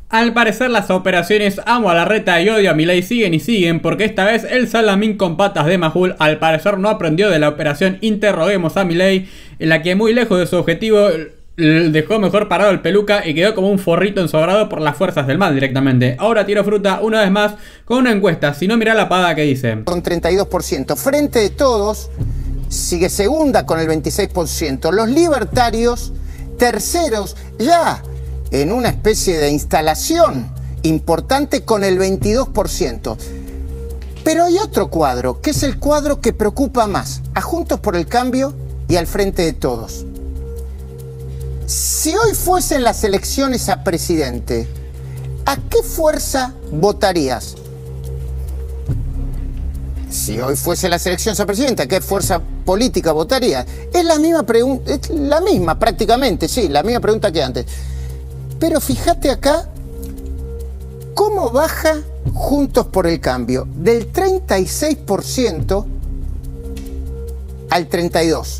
Al parecer las operaciones amo a Larreta y odio a Milei siguen y siguen, porque esta vez el Salamín con patas de Majul al parecer no aprendió de la operación Interroguemos a Milei, en la que muy lejos de su objetivo dejó mejor parado el peluca y quedó como un forrito ensobrado por las fuerzas del mal directamente. Ahora tiró fruta una vez más con una encuesta, si no mirá la pavada que dice. Con 32%, Frente de Todos sigue segunda con el 26%, los libertarios terceros ya en una especie de instalación importante con el 22%. Pero hay otro cuadro, que es el cuadro que preocupa más a Juntos por el Cambio y al Frente de Todos. Si hoy fuesen las elecciones a presidente, ¿a qué fuerza votarías? Si hoy fuese las elecciones a presidente, ¿a qué fuerza política votarías? Es la misma pregunta, es la misma prácticamente, sí, la misma pregunta que antes. Pero fíjate acá cómo baja Juntos por el Cambio del 36% al 32%.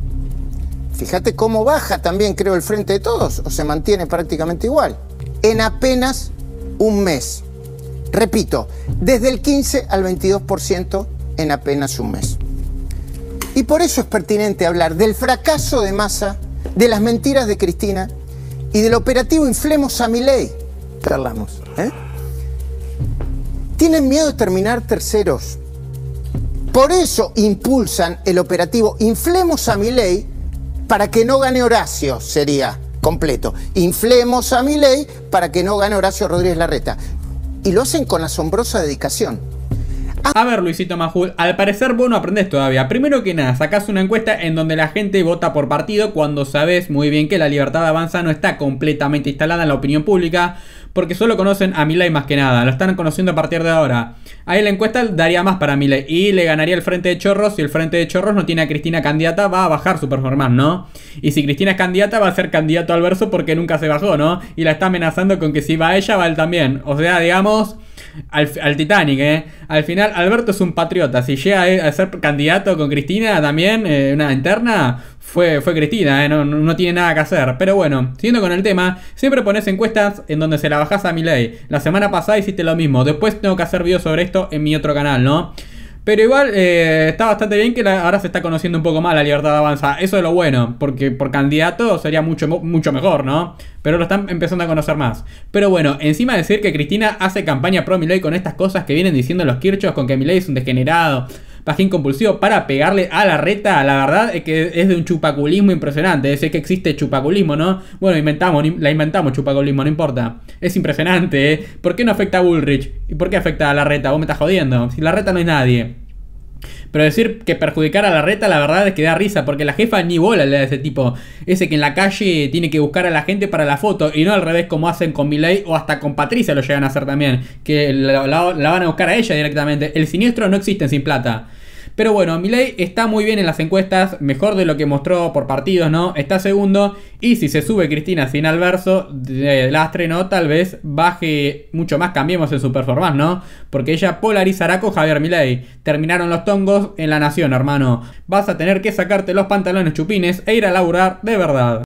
Fíjate cómo baja también, creo, el Frente de Todos, o se mantiene prácticamente igual, en apenas un mes. Repito, desde el 15 al 22% en apenas un mes. Y por eso es pertinente hablar del fracaso de Massa, de las mentiras de Cristina y del operativo Inflemos a Milei. Charlamos, ¿eh? Tienen miedo de terminar terceros. Por eso impulsan el operativo Inflemos a Milei para que no gane Horacio, sería completo. Inflemos a Milei para que no gane Horacio Rodríguez Larreta. Y lo hacen con asombrosa dedicación. A ver, Luisito Majul, al parecer vos no aprendés todavía. Primero que nada, sacás una encuesta en donde la gente vota por partido cuando sabés muy bien que la Libertad Avanza no está completamente instalada en la opinión pública, porque solo conocen a Milei más que nada, lo están conociendo a partir de ahora. Ahí la encuesta daría más para Milei y le ganaría el Frente de Chorros. Si el Frente de Chorros no tiene a Cristina candidata, va a bajar su performance, ¿no? Y si Cristina es candidata, va a ser candidato al verso porque nunca se bajó, ¿no? Y la está amenazando con que si va ella, va él también. O sea, digamos, al Titanic, ¿eh? Al final, Alberto es un patriota. Si llega a ser candidato con Cristina también, una interna, fue Cristina, ¿eh? No tiene nada que hacer. Pero bueno, siguiendo con el tema, siempre pones encuestas en donde se la bajás a Milei. La semana pasada hiciste lo mismo. Después tengo que hacer videos sobre esto en mi otro canal, ¿no? Pero igual está bastante bien que ahora se está conociendo un poco más la Libertad Avanza. Eso es lo bueno, porque por candidato sería mucho mejor, ¿no? Pero lo están empezando a conocer más. Pero bueno, encima de decir que Cristina hace campaña pro Milei con estas cosas que vienen diciendo los Kirchhoff, con que Milei es un degenerado, pajín compulsivo, para pegarle a Larreta, la verdad es que es de un chupaculismo impresionante. Es que existe chupaculismo, ¿no? Bueno, la inventamos chupaculismo, no importa. Es impresionante, ¿eh? ¿Por qué no afecta a Bullrich? ¿Y por qué afecta a Larreta? Vos me estás jodiendo. Si Larreta no es nadie. Pero decir que perjudicar a Larreta, la verdad es que da risa, porque la jefa ni bola le da a ese tipo. Ese que en la calle tiene que buscar a la gente para la foto, y no al revés como hacen con Milei o hasta con Patricia lo llegan a hacer también. Que la van a buscar a ella directamente. El siniestro no existe sin plata. Pero bueno, Milei está muy bien en las encuestas, mejor de lo que mostró por partidos, ¿no? Está segundo, y si se sube Cristina sin al verso de lastre, ¿no? Tal vez baje mucho más, cambiemos en su performance, ¿no? Porque ella polarizará con Javier Milei. Terminaron los tongos en La Nación, hermano. Vas a tener que sacarte los pantalones chupines e ir a laburar de verdad.